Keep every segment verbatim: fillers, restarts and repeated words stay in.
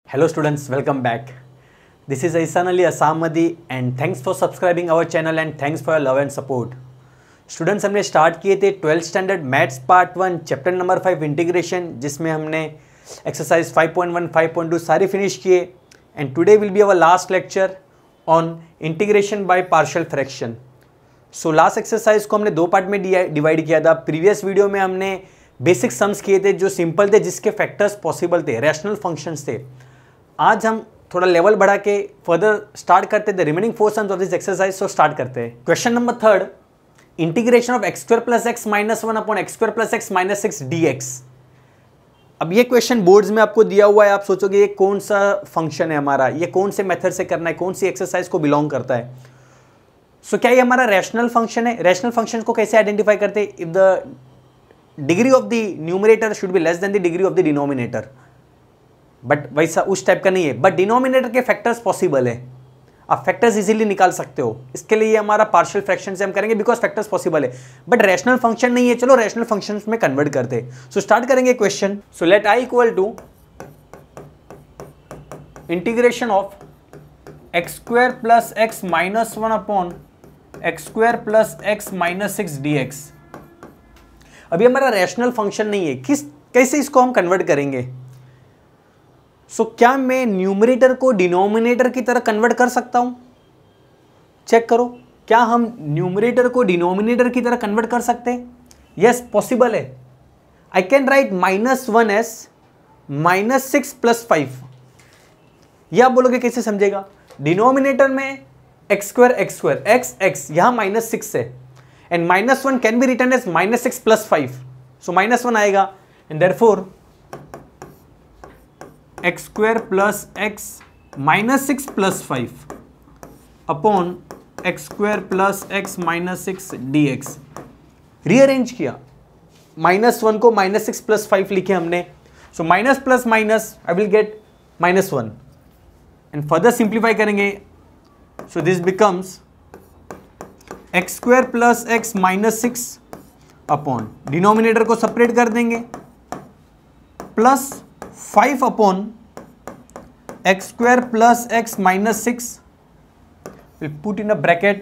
Hello students, welcome back. This is Ihsan Ali Asamadi and thanks for subscribing our channel and thanks for your love and support. Students हमने start किए थे twelfth standard maths part one chapter number five integration, जिसमें हमने exercise five point one, five point two सारे finish किए and today will be our last lecture on integration by partial fraction. So last exercise को हमने दो part में divide किया था. प्रीवियस वीडियो में हमने बेसिक सम्स किए थे जो सिंपल थे, जिसके फैक्टर्स पॉसिबल थे, रैशनल फंक्शंस थे. आज हम थोड़ा लेवल बढ़ा के फर्दर स्टार्ट करते थे remaining four sums of this exercise. So start करते हैं. Question number third, integration of x square plus x minus one upon x square plus x minus six d x. अब ये question boards में आपको दिया हुआ है. आप सोचोगे ये कौन सा फंक्शन है हमारा, ये कौन से मेथड से करना है, कौन सी एक्सरसाइज को बिलोंग करता है. सो so, क्या ये हमारा रैशनल फंक्शन है? रैशनल फंक्शन को कैसे आइडेंटिफाई करते हैं? If the degree of the numerator should be less than the degree of the denominator. But वैसा उस टाइप का नहीं है, बट डिनोमिनेटर के फैक्टर्स पॉसिबल है. आप फैक्टर्स इजीली निकाल सकते हो. इसके लिए हमारा पार्शियल फ्रैक्शन से हम करेंगे बिकॉज फैक्टर्स पॉसिबल है, बट रैशनल फंक्शन नहीं है. चलो रैशनल फंक्शंस में कन्वर्ट करते हैं. सो स्टार्ट करेंगे question. So let I equal to integration of x square plus x minus one upon x square plus x minus six d x. अभी हमारा rational function नहीं है, किस कैसे इसको हम कन्वर्ट करेंगे? सो so, क्या मैं न्यूमरेटर को डिनोमिनेटर की तरह कन्वर्ट कर सकता हूं? चेक करो, क्या हम न्यूमरेटर को डिनोमिनेटर की तरह कन्वर्ट कर सकते हैं? यस, पॉसिबल है. I can write minus one as minus six plus five. यह आप बोलोगे कैसे समझेगा? डिनोमिनेटर में x square x square x x, यहां माइनस सिक्स है and minus one can be return as minus six plus five. So minus one आएगा and therefore x square plus x minus six plus five upon x square plus x minus six d x. Rearrange किया, minus one को minus six plus five लिखे हमने. So minus plus minus I will get minus one and further simplify करेंगे. So this becomes x square plus x minus six upon, denominator को separate कर देंगे, plus five upon x square plus x minus six, will put in a bracket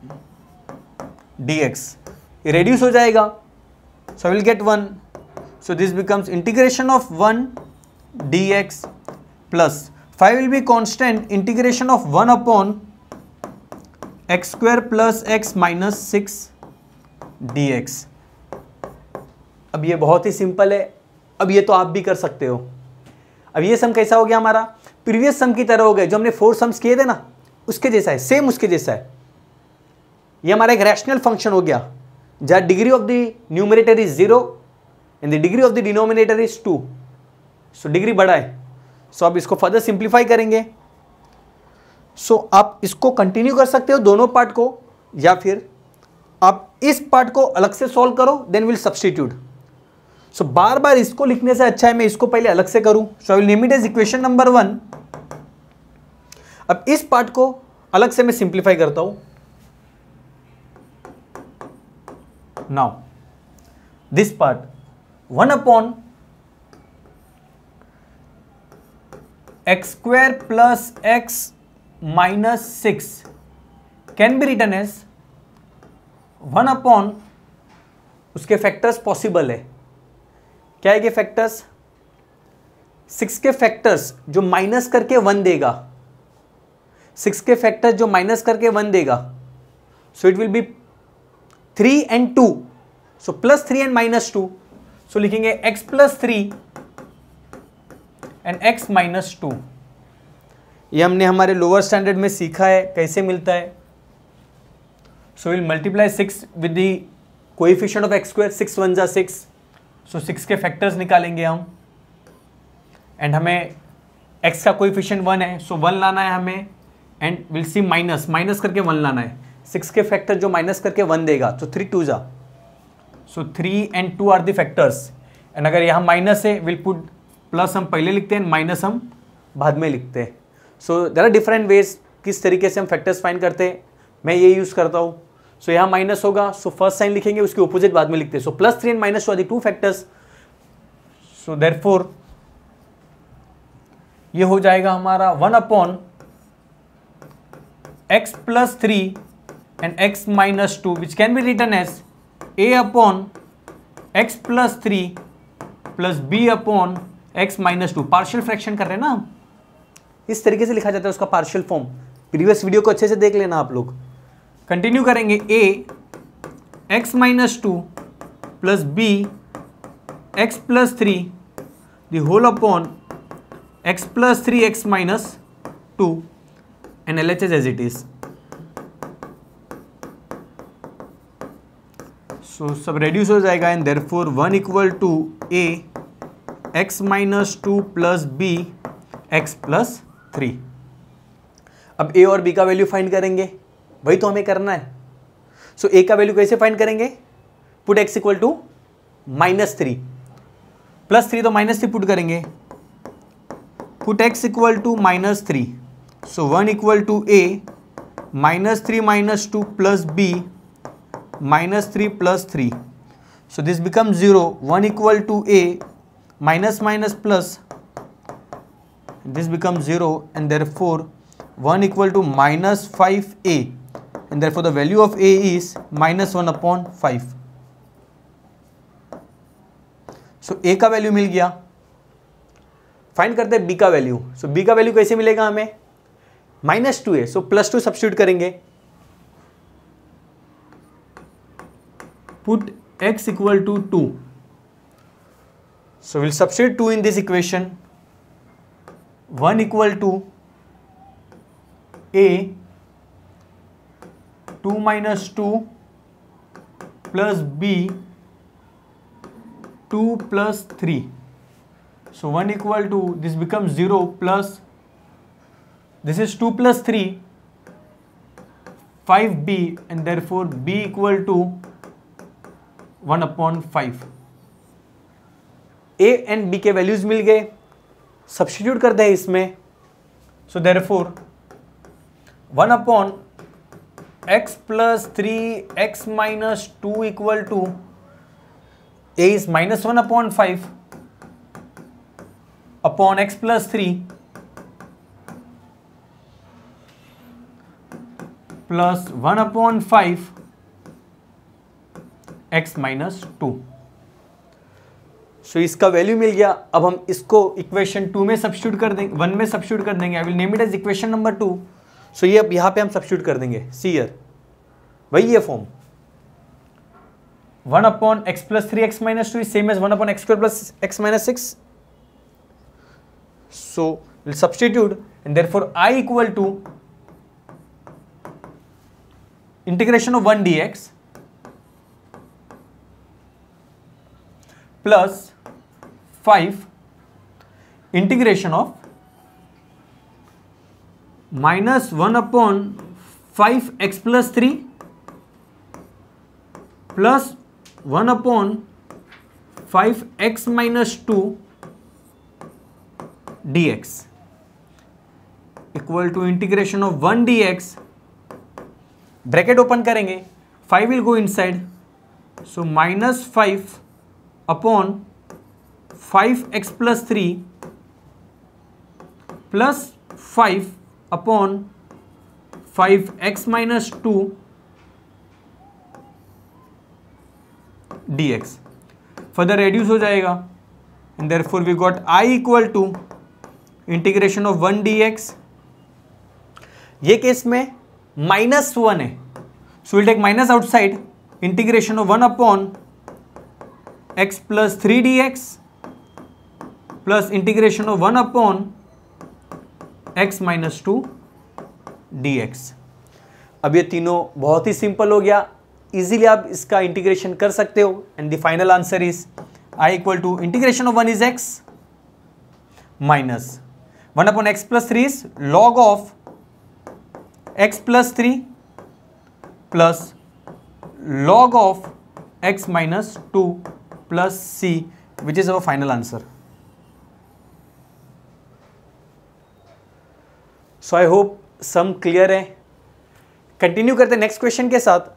d x. ये reduce हो जाएगा, so will get one. So this becomes integration of one d x plus five will B constant integration of one upon x square plus x minus six d x. अब ये बहुत ही simple है. अब ये तो आप भी कर सकते हो. अब ये सम कैसा हो गया हमारा? प्रीवियस सम की तरह हो गया, जो हमने फोर सम्स किए थे ना, उसके जैसा है, सेम उसके जैसा है. ये हमारा एक रैशनल फंक्शन हो गया जहाँ degree of the numerator is zero and the degree of the denominator is two. So degree बड़ा है. सो so, अब इसको फर्दर सिंप्लीफाई करेंगे. सो so, आप इसको कंटिन्यू कर सकते हो दोनों पार्ट को, या फिर आप इस पार्ट को अलग से सॉल्व करो, then will substitute. So so, बार बार इसको लिखने से अच्छा है मैं इसको पहले अलग से करूं. So I will name it as equation number one. अब इस पार्ट को अलग से मैं सिंप्लीफाई करता हूं. Now this part one upon x square plus x minus six can be written as one upon, उसके फैक्टर्स पॉसिबल है. क्या है ये फैक्टर्स? सिक्स के फैक्टर्स जो माइनस करके वन देगा, सिक्स के फैक्टर्स जो माइनस करके वन देगा. So it will be three and two. So plus three and minus two. So लिखेंगे x plus three and x minus two. ये हमने हमारे लोअर स्टैंडर्ड में सीखा है कैसे मिलता है. So will multiply six with the coefficient of x square. Six one जा सिक्स. सो सिक्स के फैक्टर्स निकालेंगे हम एंड हमें x का कोएफिशिएंट वन है, सो so वन लाना है हमें and will see minus minus करके वन लाना है. सिक्स के फैक्टर जो माइनस करके वन देगा, तो थ्री टू जा. So three and two are the factors and अगर यहाँ माइनस है विल पुट प्लस, हम पहले लिखते हैं, माइनस हम बाद में लिखते हैं. So there are different ways किस तरीके से हम फैक्टर्स फाइंड करते हैं. मैं ये यूज़ करता हूँ. सो so, यहाँ माइनस होगा, सो फर्स्ट साइन लिखेंगे, उसके ऑपोजिट बाद में लिखते हैं. So plus three and minus two are the two factors. So therefore ये हो जाएगा हमारा one upon x plus three and x minus two which can be written as a upon x plus three plus b upon x minus two. Partial fraction कर रहे हैं ना हम, इस तरीके से लिखा जाता है उसका पार्शियल फॉर्म। प्रीवियस वीडियो को अच्छे से देख लेना आप लोग। कंटिन्यू करेंगे, a x minus two plus b x plus three the whole upon x plus three x minus two and L H S as it is. So सब reduce हो जाएगा and therefore one equal to a x minus two plus b x plus three. अब a और B का value find करेंगे, वही तो हमें करना है। सो so, ए का वैल्यू कैसे फाइंड करेंगे? Put x equal to minus three, plus three तो माइनस थ्री पुट करेंगे, put x equal to minus three. So one equal to a minus three minus two plus b minus three plus three. So this become zero, one equal to a minus minus plus, this becomes zero and therefore one equal to minus five a and therefore the value of a is minus one upon five. So a का value मिल गया। Find करते हैं b का value. So so, b का value कैसे मिलेगा हमें? माइनस टू है, सो प्लस टू सब्स्टिट्यूट करेंगे, put x equal to two. So we'll substitute two in this equation. one equal to a two minus two plus b two plus three. So one equal to, this becomes zero plus, this is two plus three, five b and therefore b equal to one upon five. A and b के values मिल गए, substitute करते हैं इसमें। So therefore one upon x plus three x minus two equal to a is minus one upon five upon x plus three plus one upon five x minus two. सो इसका value मिल गया। अब हम इसको इक्वेशन टू में substitute कर देंगे, वन में सब्स्टिट्यूट कर देंगे। I will name it as equation number two. So ये अब यहां पे हम सब्स्टिट्यूट कर देंगे, सी हियर, वही ये form, one upon x plus three x minus two is same as one upon x square plus x minus six. So will substitute and therefore I equal to integration of one d x plus five integration of minus one upon five x plus three plus one upon five x minus two d x equal to integration of one d x, bracket open करेंगे, five will go inside, so minus five upon five x plus three plus five upon five x minus two d x. Further reduce हो जाएगा and therefore we got I equal to integration of one d x. ये case में minus one है, so will take minus outside, integration of one upon x plus three d x plus integration of one upon x minus two d x. अब ये तीनों बहुत ही simple हो गया, इजीली आप इसका इंटीग्रेशन कर सकते हो and the final answer is I equal to integration of one is x minus one upon x plus three is log of x plus three plus log of x minus two plus c, which is our final answer. So I hope sum clear है। Continue करते next question के साथ।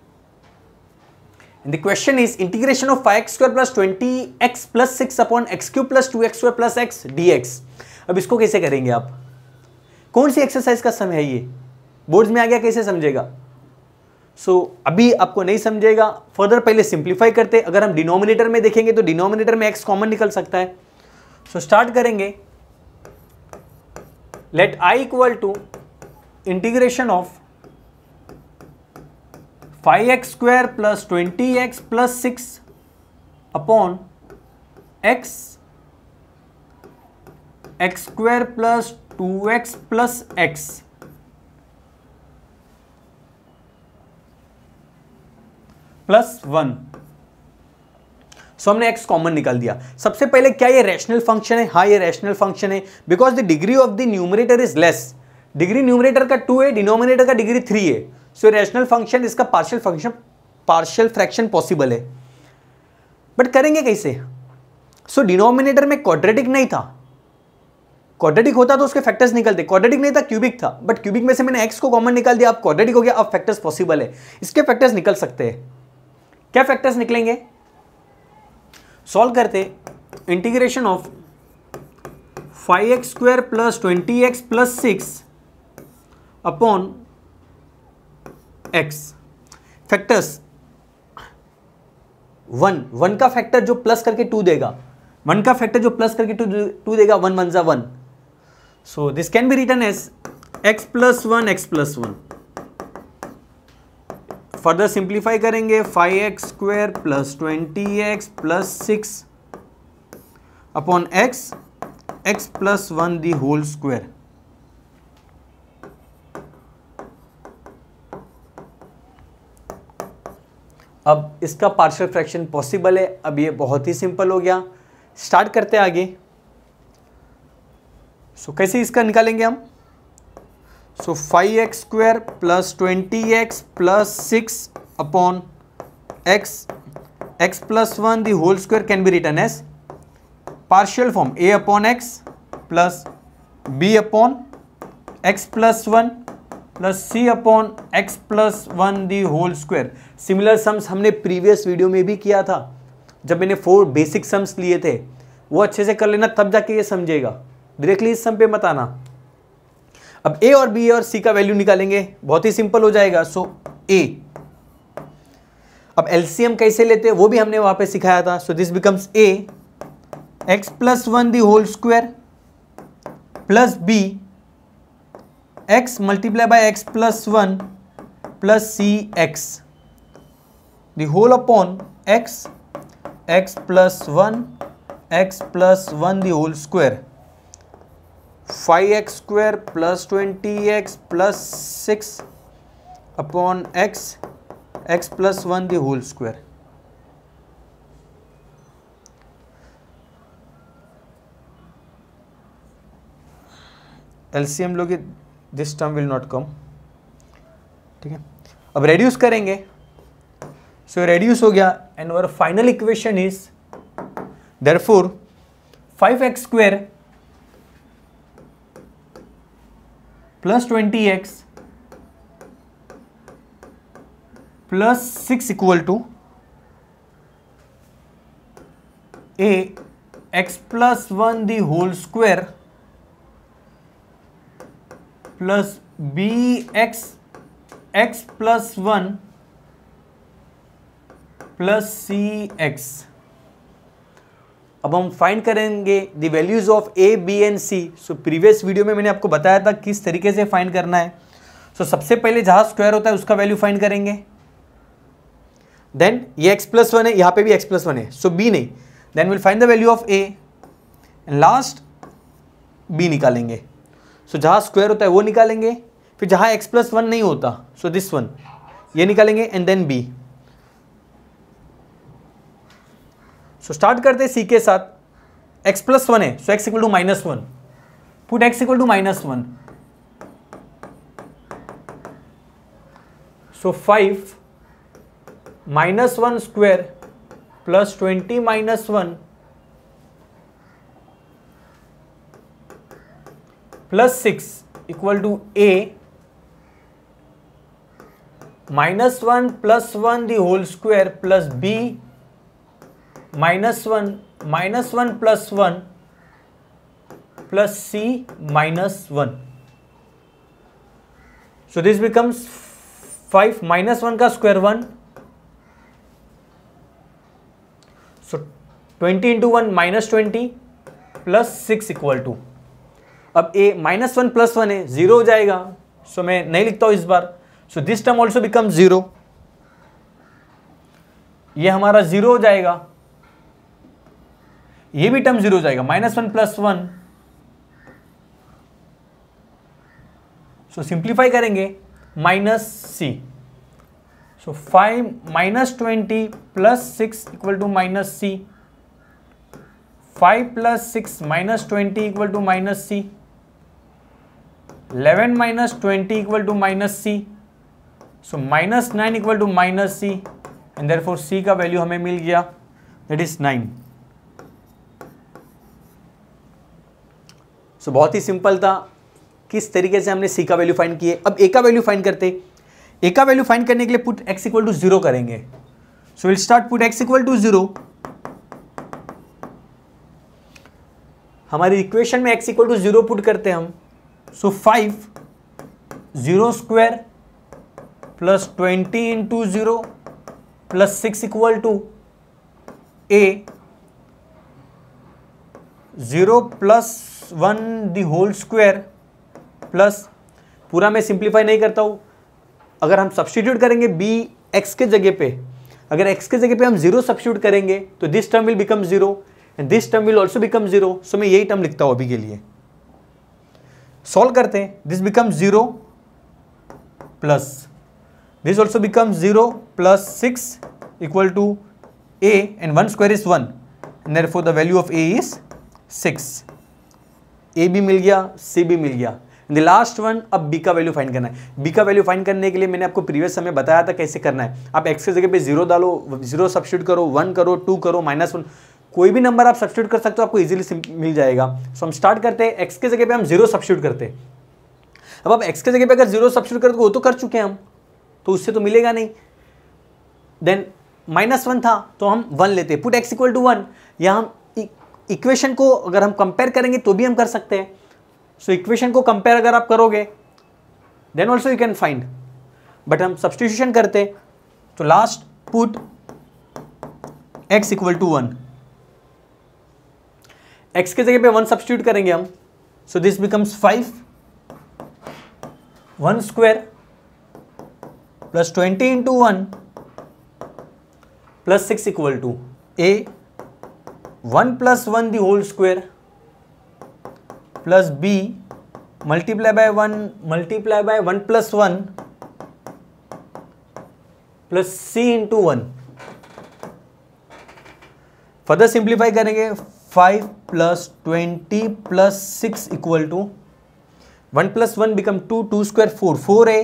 And the question is integration of five x square plus twenty x plus six upon x cube plus two x square plus x dx. अब इसको कैसे करेंगे आप? कौन सी एक्सरसाइज का सम है ये? बोर्ड्स में आ गया, कैसे समझेगा? सो so, अभी आपको नहीं समझेगा, फर्दर पहले सिंप्लीफाई करते। अगर हम डिनोमिनेटर में देखेंगे तो डिनोमिनेटर में x कॉमन निकल सकता है। सो so, स्टार्ट करेंगे। Let i equal to integration of five x square plus twenty x plus six upon x x square plus two x plus x plus one. So हमने x common निकाल दिया। सबसे पहले क्या ये rational function है? हाँ, ये रैशनल फंक्शन है, because the degree of the numerator is less. Degree numerator का टू है, डिनोमिनेटर का डिग्री थ्री है। सो रैशनल फंक्शन, इसका partial function partial fraction possible है। बट करेंगे कैसे? सो so, डिनोमिनेटर में क्वाड्रेटिक नहीं था। क्वाड्रेटिक होता तो उसके फैक्टर्स निकलते। क्वाड्रेटिक नहीं था, क्यूबिक था, बट क्यूबिक में से मैंने x को कॉमन निकाल दिया, अब क्वाड्रेटिक हो गया, अब फैक्टर्स पॉसिबल है। इसके फैक्टर्स निकल सकते हैं। क्या फैक्टर्स निकलेंगे? सॉल्व करते। Integration of five x square plus twenty x plus six upon x. Factors one, one का फैक्टर जो प्लस करके टू देगा, वन का फैक्टर जो प्लस करके टू टू देगा, वन वन जा one. So this can be written as x plus one x plus one. Further simplify करेंगे। Five x square plus twenty x plus six upon x x plus one the whole square. अब इसका partial fraction possible है। अब ये बहुत ही simple हो गया। स्टार्ट करते हैं आगे। सो so, कैसे इसका निकालेंगे हम? So five x square plus twenty x plus six upon x x plus one the whole square can be written as partial form a upon x plus b upon x plus one plus c upon x plus one the whole square. Similar sums हमने previous video में भी किया था, जब मैंने four basic sums लिए थे। वो अच्छे से कर लेना, तब जाके ये समझेगा। डायरेक्टली इस सम पे मत आना। अब a और b और c का वैल्यू निकालेंगे, बहुत ही सिंपल हो जाएगा। सो a, अब एलसीएम कैसे लेते हैं वो भी हमने वहां पे सिखाया था। So this becomes a x plus one the whole square plus b x multiply by x plus one plus c x the whole upon x x plus one x plus one the whole square. Five x square plus twenty x plus six upon x x plus one the whole square. LCM लोगे, this term will not come. ठीक है, अब reduce करेंगे। So reduce हो गया and our final equation is therefore five x square plus twenty x plus six equal to a x plus one the whole square plus b x x plus one plus c x. अब हम find करेंगे the values of a b and c. So previous video में मैंने आपको बताया था किस तरीके से फाइंड करना है। सो so, सबसे पहले जहां स्क्वायर होता है उसका वैल्यू फाइंड करेंगे। देन ये x प्लस वन है, यहां पे भी x प्लस वन है, सो b नहीं। Then will find the value of a and last b निकालेंगे। सो so, जहां स्क्वायर होता है वो निकालेंगे, फिर जहां x प्लस वन नहीं होता सो दिस वन ये निकालेंगे and then b। So start करते हैं सी के साथ। x प्लस वन है, so x equal to minus one. Put x equal to minus one. So five minus one square plus twenty minus one plus six equal to a minus one plus one the whole square plus b minus one minus one plus one plus c minus one. So this becomes five minus one का square one. So twenty into one minus twenty plus six equal to. अब a minus one plus one है, zero हो जाएगा. So मैं नहीं लिखता हूं इस बार. So this term also becomes zero. ये हमारा जीरो हो जाएगा, ये भी टर्म जीरो हो जाएगा. Minus one plus one. So simplify करेंगे, minus c. So five minus twenty plus six equal to minus c. Five plus six minus twenty equal to minus c. Eleven minus twenty equal to minus c. So minus nine equal to minus c. And therefore c का value हमें मिल गया, that is nine. सो बहुत ही simple था किस तरीके से हमने सी का वैल्यू फाइंड किए. अब ए का वैल्यू फाइंड करते. ए का वैल्यू फाइंड करने के लिए put x equal to zero करेंगे. So will start put x equal to zero. हमारी इक्वेशन में x equal to zero put करते हैं हम. So five zero square plus twenty into zero plus six equal to a zero plus one the whole square plus, पूरा मैं simplify नहीं करता हूं. अगर हम सब्स्टिट्यूट करेंगे बी एक्स के जगह पे, अगर एक्स के जगह पे हम जीरो सब्स्टिट्यूट करेंगे तो this term will become zero and this term will also become zero. So मैं यही टर्म लिखता हूं अभी के लिए. सॉल्व करते हैं. This become zero plus this also become zero plus six equal to A and one square is one and therefore the value of A is six. A भी मिल गया, सी भी मिल गया. द लास्ट वन, अब B का value find करना है. बी का वैल्यू फाइंड करने के लिए मैंने आपको प्रीवियस समय बताया था कैसे करना है. आप एक्स की जगह पे जीरो डालो, जीरो सब्स्टिट्यूट करो, वन करो, टू करो, माइनस वन, कोई भी नंबर आप सब्स्टिट्यूट कर सकते हो, आपको इजीली मिल जाएगा. सो हम स्टार्ट करते हैं. एक्स के जगह पे हम जीरो सब्स्टिट्यूट करते हैं. अब आप एक्स के जगह पे अगर जीरो सब्स्टिट्यूट करते वो तो कर चुके हैं हम, तो उससे तो मिलेगा नहीं. देन माइनस वन था तो हम वन लेते. Put x equal to one. यहाँ हम इक्वेशन को अगर हम कंपेयर करेंगे तो भी हम कर सकते हैं. सो इक्वेशन को कंपेयर अगर आप करोगे then also you can find, but हम सब्स्टिट्यूशन करते तो last put x equal to one. X के जगह पे वन सब्स्टिट्यूट करेंगे हम. So this becomes five one square plus twenty into one plus six equal to a one plus one the whole square plus b multiply by one multiply by one plus one plus c into one. Further simplify करेंगे. Five plus twenty plus six equal to one plus one become two, two square four, four a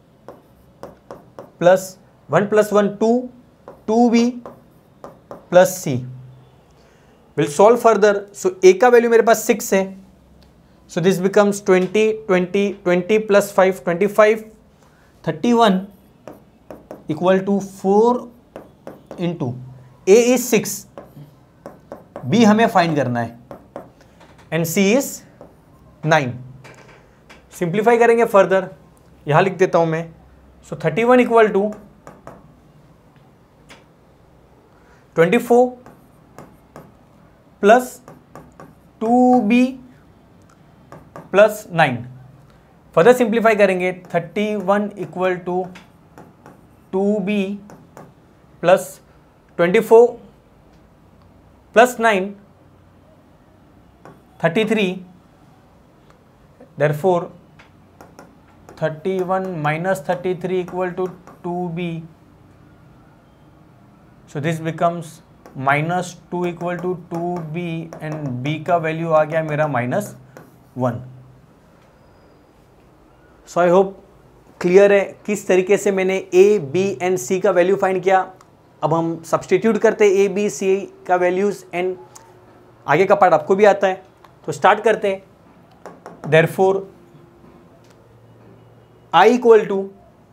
plus one plus one two, two b plus c. Will solve further. So a का value मेरे पास six है. So this becomes twenty, twenty, twenty plus five, twenty five, thirty one equal to four into a is six, b हमें find करना है and c is nine. Simplify करेंगे further. यहां लिख देता हूं मैं. So thirty one equal to twenty four plus two b plus nine. Further simplify करेंगे. Thirty one equal to two b plus twenty four plus nine, thirty three. Therefore thirty one minus thirty three equal to two b. So this becomes minus two equal to two b and b का value आ गया मेरा minus one. So I hope clear है किस तरीके से मैंने ए b and सी का वैल्यू फाइंड किया. अब हम सब्स्टिट्यूट करते हैं ए बी सी का वैल्यूज एंड आगे का पार्ट आपको भी आता है, तो स्टार्ट करते हैं. Therefore I equal to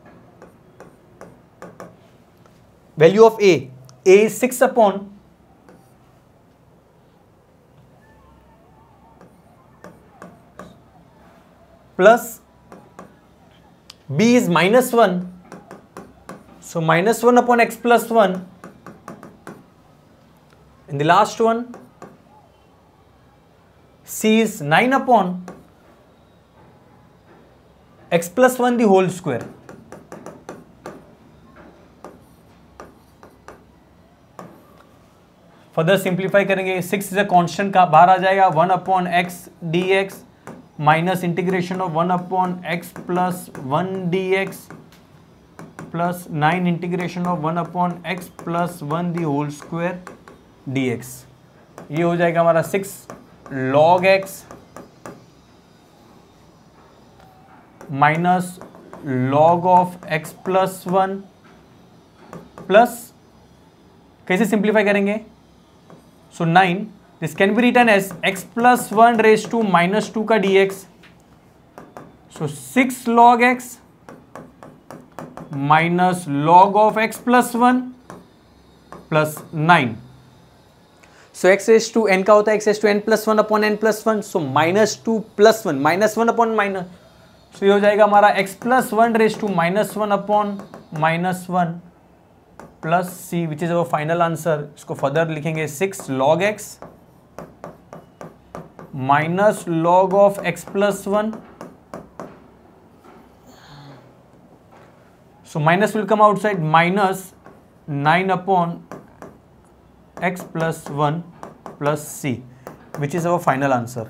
value of a, a is six upon plus b is minus one, so minus one upon x plus one, and the last one c is nine upon x plus one the whole square. Further simplify करेंगे, six is a constant का बाहर आ जाएगा, one upon x d x minus integration of one upon x plus one d x plus nine integration of one upon x plus one the whole square d x. ये हो जाएगा हमारा six log x minus log of x plus one plus, कैसे simplify करेंगे, so nine, this can be written as x plus one raise to minus two का d x. So six log x minus log of x plus one plus nine. So x raise to n का होता है x raise to n plus one upon n plus one, so minus two plus one, minus one upon minus, so ये हो जाएगा हमारा x plus one raise to minus one upon minus one plus c, which is our final answer. इसको further लिखेंगे six log x minus log of x plus one, so minus will come outside, minus nine upon x plus one plus c, which is our final answer.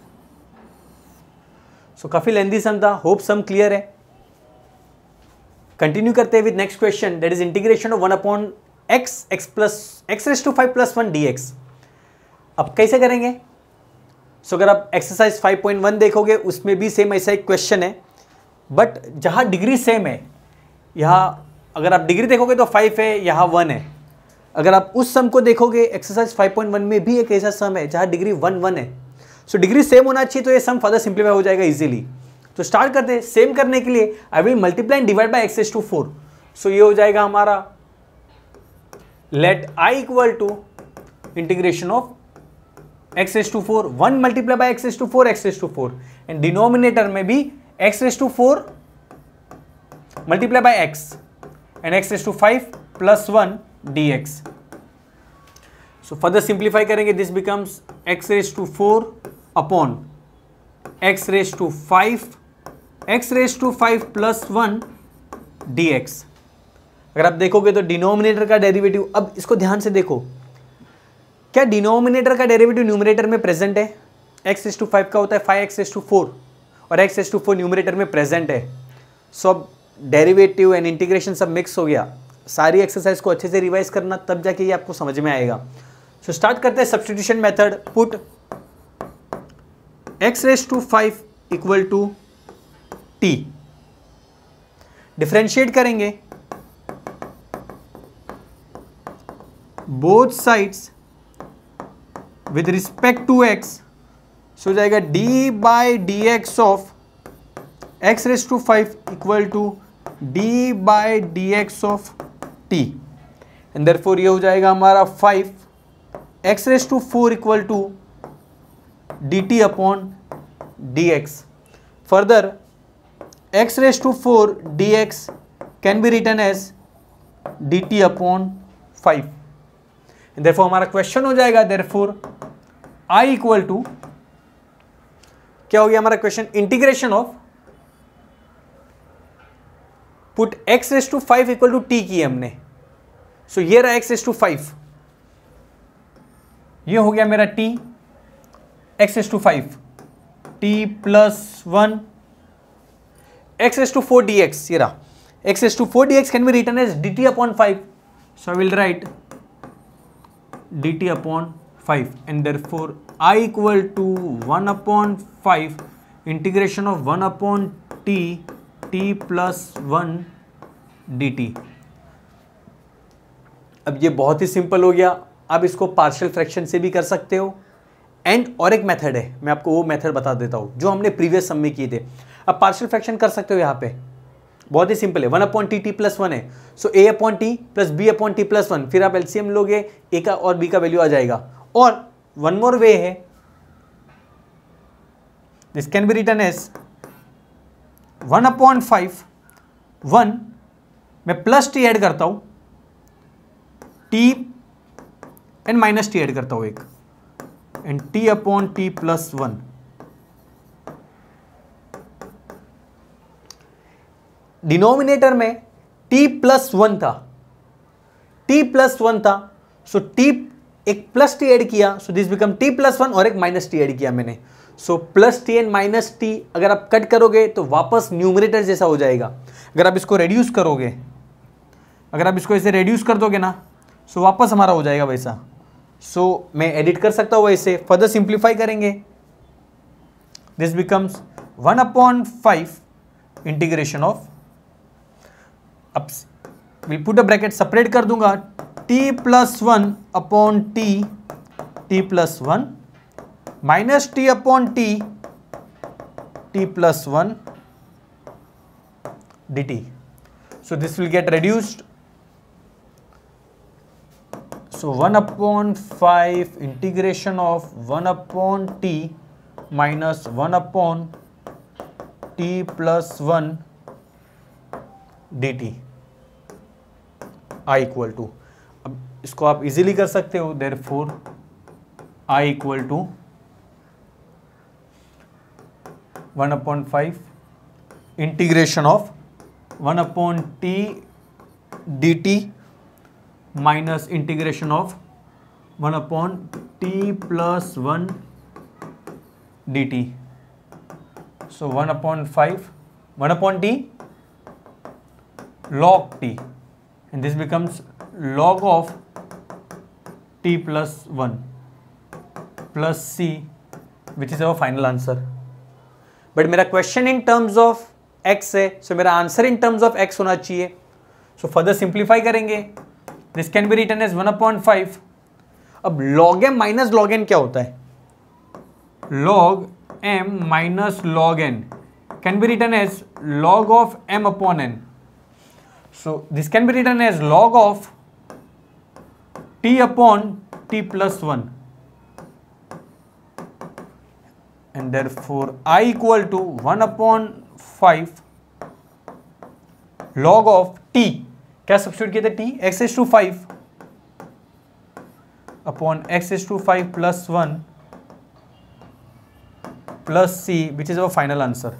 So काफी लेंदी sum था, hope sum clear है. Continue करते हैं with next question, that is integration of one upon x x plus x raise to five plus one d x. अब कैसे करेंगे, so so, अगर आप एक्सरसाइज फाइव पॉइंट वन देखोगे उसमें भी सेम ऐसा एक क्वेश्चन है, बट जहां डिग्री सेम है, यहाँ अगर आप डिग्री देखोगे तो फाइव है, यहाँ वन है. अगर आप उस सम को देखोगे एक्सरसाइज फाइव पॉइंट वन में भी एक ऐसा सम है जहाँ डिग्री वन वन है. सो so, डिग्री सेम होना चाहिए तो ये सम फर्दर सिंप्लीफाई हो जाएगा इजीली. तो स्टार्ट करते हैं. सेम करने के लिए I will multiply and divide by x raise to four. So ये हो जाएगा हमारा let I equal to integration of x raise to four, one multiply by x raise to four, x raise to four, and denominator में भी x raise to four multiply by x and x raised to five plus one dx. So further simplify करेंगे, this becomes x raised to four upon x raised to five, x raised to five plus one dx. अगर आप देखोगे तो denominator का derivative, अब इसको ध्यान से देखो, क्या डिनोमिनेटर का डेरिवेटिव न्यूमरेटर में प्रेजेंट है. x raised to फाइव का होता है five x raised to four और x raised to फोर न्यूमरेटर में प्रेजेंट है. सो अब डेरिवेटिव एंड इंटीग्रेशन सब मिक्स हो गया. सारी एक्सरसाइज को अच्छे से रिवाइज करना, तब जाके ये आपको समझ में आएगा. सो so, स्टार्ट करते हैं substitution method. Put x raise to five equal to t, differentiate करेंगे both sides with respect to x. So हो जाएगा d by d x of x raise to five equal to d by d x of t, and therefore ये हो जाएगा हमारा five x raise to four equal to d t upon d x. Further x raise to four d x can be written as d t upon five, and therefore हमारा question हो जाएगा therefore I equal to, क्या हो गया हमारा question, integration of, put x raise to five equal to t की हमने. सो so, ये रहा x रेज टू फाइव, ये हो गया मेरा t, x raise to five, t plus one, x raise to four d x, ये रहा x raise to four d x can be written as d t upon five. So I will write d t upon five, and therefore i equal to one upon five integration of one upon t t plus one d t. अब ये बहुत ही simple हो गया. अब इसको partial fraction से भी कर सकते हो, एंड और एक मेथड है, मैं आपको वो मेथड बता देता हूं जो हमने प्रीवियस सम में किए थे. अब पार्शियल फ्रैक्शन कर सकते हो यहाँ पे, बहुत ही सिंपल है. One upon t t plus one है, so a upon t plus b upon t plus one, फिर आप एलसीएम लोगे, ए का और बी का वैल्यू आ जाएगा. और वन मोर वे है, this can be written as one upon five, one मैं प्लस टी ऐड करता हूं, t and minus t add करता हूं एक, and t upon t plus one. Denominator में t प्लस वन था, t प्लस वन था, सो t एक प्लस टी ऐड किया, so this become t plus one, और एक माइनस टी ऐड किया मैंने, so plus t and minus t अगर आप कट करोगे तो वापस न्यूमरेटर जैसा हो जाएगा। अगर आप इसको रेड्यूस करोगे, अगर आप इसको ऐसे रेड्यूस कर दोगे ना, सो so वापस हमारा हो जाएगा वैसा। सो so, मैं एडिट कर सकता हूँ वैसे, फर्दर सिंप्लीफाई करेंगे, this becomes one upon five integration of, अब will put a bracket, separate कर दूंगा, t plus one upon t, t plus one minus t upon t, t plus one d t. So this will get reduced. So one upon five integration of one upon t minus one upon t plus one dt i equal to, अब इसको आप easily कर सकते हो, therefore i equal to one upon five integration of one upon t dt minus integration of one upon t plus one dt. So one upon five, one upon t log t, and this becomes log of t plus one plus c, which is our final answer. But मेरा question in terms of x है, so मेरा answer in terms of x होना चाहिए. So further simplify करेंगे, this can be written as one upon five. अब log m minus log n क्या होता है? Log m minus log n can be written as log of m upon n. So this can be written as log of t upon t plus one, and therefore I equal to one upon five log of t, क्या substitute किए थे, t x is to five upon x is to five plus one plus c, which is our final answer.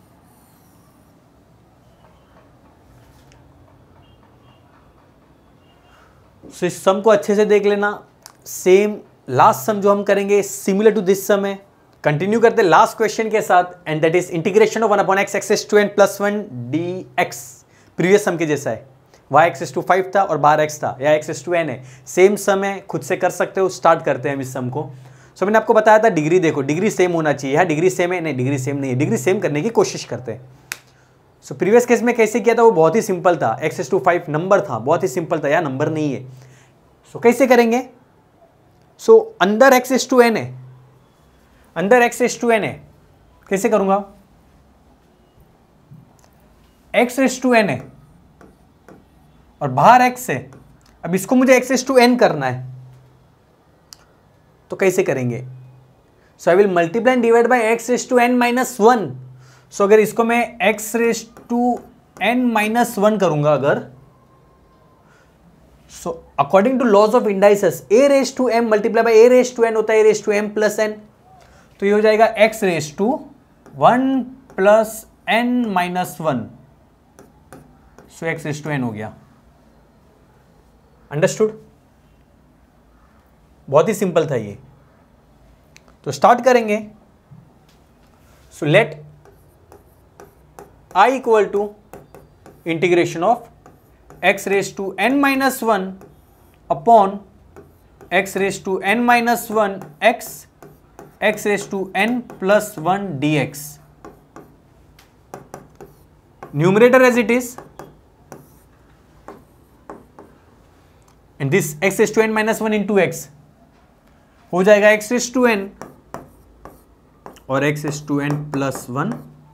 So इस सम को अच्छे से देख लेना, same last सम जो हम करेंगे सिमिलर टू दिस सम है। कंटिन्यू करते लास्ट क्वेश्चन के साथ, and that is integration of one upon x x to n plus one d x. Previous sum के जैसा है, y एक्स टू फाइव था और बाहर x था, या x टू n है, सेम सम है, खुद से कर सकते हो। स्टार्ट करते हैं हम इस सम को। सो so, मैंने आपको बताया था डिग्री देखो, डिग्री सेम होना चाहिए। हाँ डिग्री सेम है, नहीं डिग्री सेम नहीं है, डिग्री सेम करने की कोशिश करते हैं। सो प्रीवियस केस में कैसे किया था, वो बहुत ही सिंपल था, एक्स टू फाइव नंबर था, बहुत ही सिंपल था, या नंबर नहीं है। सो so, कैसे करेंगे, सो so, अंदर एक्स टू एन है, अंदर एक्स टू एन है, कैसे करूंगा, एक्स टू एन है और बाहर x है। अब इसको मुझे x टू n करना है, तो कैसे करेंगे, so I will multiply and divide by x to n minus one. So अगर इसको मैं x to n minus one करूंगा अगर, so according to laws of indices a raise to m multiply by a raise to n होता है a raise to m plus n, तो ये हो जाएगा x raise to one plus n minus one. So x raise to n हो गया। Understood, बहुत ही सिंपल था ये। तो स्टार्ट करेंगे। So let i equal to integration of x raise to n minus one upon x raise to n minus one x x raise to n plus one d x. Numerator as it is, and this x raised to n minus one into x हो जाएगा x raised to n और x raised to n plus one.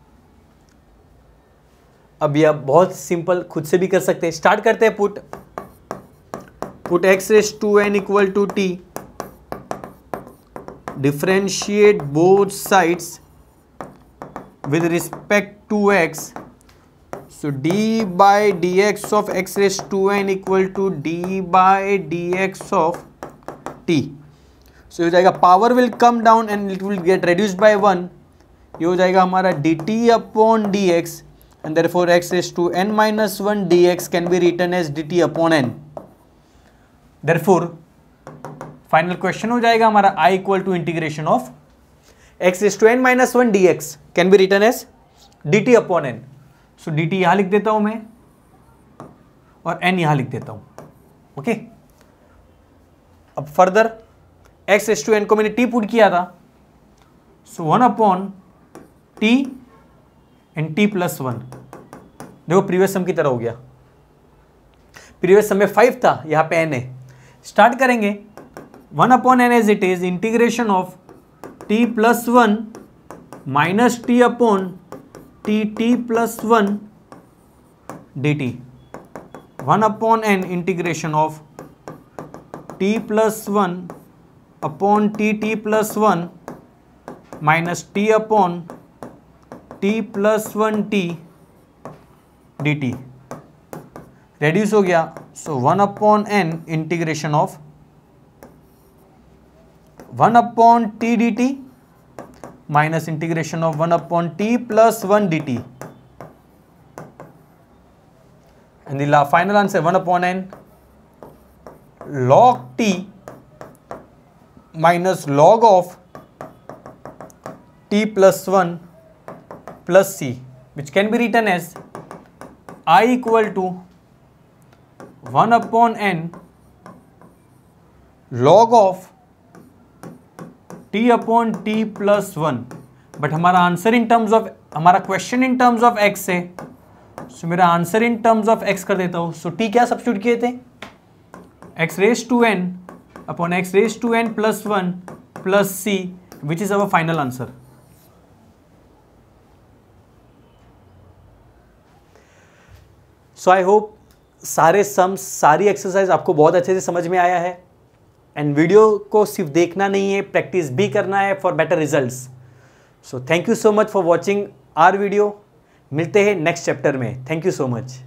अब यह बहुत simple, खुद से भी कर सकते हैं। स्टार्ट करते हैं, put put x raised to n equal to t, differentiate both sides with respect to x, so d by dx of x raised to n equal to d by dx of t. so हो जाएगा power will come down and it will get reduced by one. ये हो जाएगा हमारा dt अपॉन dx and therefore x raised to n minus one dx can be written as dt upon n. therefore final question हो जाएगा हमारा i equal to integration of x raised to n minus one dx can be written as dt upon n. So dt यहां लिख देता हूं मैं और n यहां लिख देता हूं. ओके, अब further x raised to n को मैंने t पुट किया था, so one upon t and t plus one. देखो प्रीवियस सम की तरह हो गया. प्रीवियस सम में फाइव था, यहां पे n है. स्टार्ट करेंगे one upon n as it is integration of t plus one minus t upon t t plus one d t. One upon n integration of t plus one upon t t plus one minus t upon t plus one t d t. Reduce हो गया, so one upon n integration of one upon t d t minus integration of one upon t plus one d T. And the final answer one upon n log t minus log of t plus one plus c, which can be written as I equal to one upon n log of t upon t plus one. But हमारा answer in terms of, हमारा question in terms of x है, सो मेरा answer in terms of x कर देता हूं. सो t क्या substitute किए थे, x raise to n upon x raise to n plus one plus c, which is our final answer. So I hope सारे सम्स, सारी एक्सरसाइज आपको बहुत अच्छे से समझ में आया है. एंड वीडियो को सिर्फ देखना नहीं है, प्रैक्टिस भी करना है for better results. So thank you so much for watching our video. मिलते हैं नेक्स्ट चैप्टर में. Thank you so much.